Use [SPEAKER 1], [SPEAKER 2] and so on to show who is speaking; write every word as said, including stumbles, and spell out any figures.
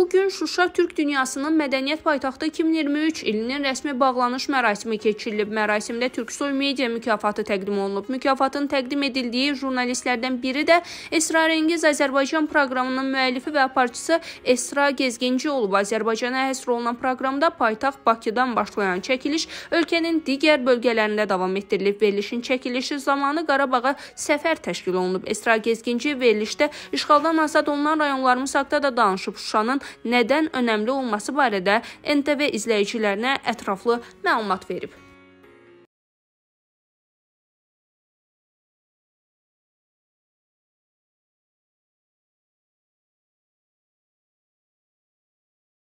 [SPEAKER 1] Bugün Şuşa Türk dünyasının mədəniyyət paytaxtı iki min iyirmi üç ilinin rəsmi bağlanış mərasimi keçirilib. Mərasimdə Türksoy Media mükafatı təqdim olunub. Mükafatın təqdim edildiyi jurnalistlərdən biri də Esrarengiz Azərbaycan proqramının müəllifi və aparıcısı Esra Gezginci olub. Azərbaycana həsr olunan proqramda paytaxt Bakıdan başlayan çəkiliş ölkənin digər bölgələrində davam etdirilib. Verilişin çəkilişi zamanı Qarabağa səfər təşkil olunub. Esra Gezginci verilişdə işğaldan azad olunan rayonlarımız haqqında da danışıb. Şuşanın nədən önəmli olması barədə N T V izləyicilərinə ətraflı məlumat verib.